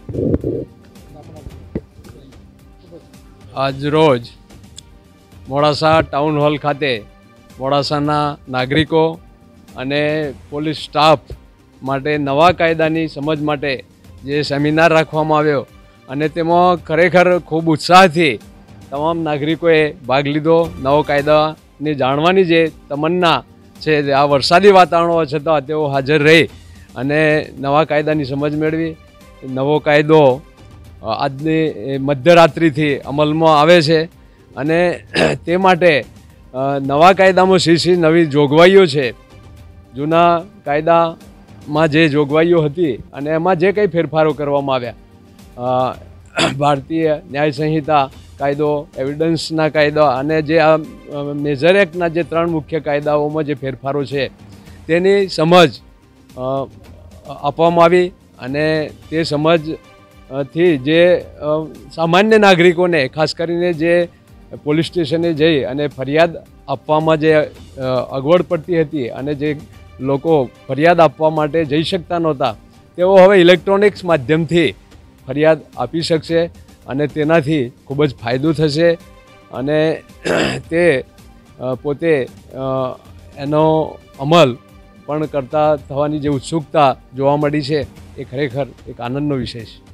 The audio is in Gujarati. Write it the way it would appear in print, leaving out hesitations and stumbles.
આજ રોજ મોડાસા ટાઉન હોલ ખાતે મોડાસાના નાગરિકો અને પોલીસ સ્ટાફ માટે નવા કાયદાની સમજ માટે જે સેમિનાર રાખવામાં આવ્યો અને તેમાં ખરેખર ખૂબ ઉત્સાહથી તમામ નાગરિકોએ ભાગ લીધો. નવો કાયદાને જાણવાની જે તમન્ના છે, આ વરસાદી વાતાવરણ હોવા છતાં તેઓ હાજર રહી અને નવા કાયદાની સમજ મેળવી. નવો કાયદો આજની મધ્યરાત્રિથી અમલમાં આવે છે અને તે માટે નવા કાયદામાં શી નવી જોગવાઈઓ છે, જૂના કાયદામાં જે જોગવાઈઓ હતી અને એમાં જે કંઈ ફેરફારો કરવામાં આવ્યા, ભારતીય ન્યાય સંહિતા કાયદો, એવિડન્સના કાયદા અને જે આ મેજર એક્ટના જે 3 મુખ્ય કાયદાઓમાં જે ફેરફારો છે તેની સમજ આપવામાં આવી અને તે સમજથી જે સામાન્ય નાગરિકોને ખાસ કરીને જે પોલીસ સ્ટેશને જઈ અને ફરિયાદ આપવામાં જે અગવડ પડતી હતી અને જે લોકો ફરિયાદ આપવા માટે જઈ શકતા નહોતા, તેઓ હવે ઇલેક્ટ્રોનિક્સ માધ્યમથી ફરિયાદ આપી શકશે અને તેનાથી ખૂબ જ ફાયદો થશે અને તે પોતે એનો અમલ પણ કરતા થવાની જે ઉત્સુકતા જોવા મળી છે એ ખરેખર એક આનંદનો વિષય છે.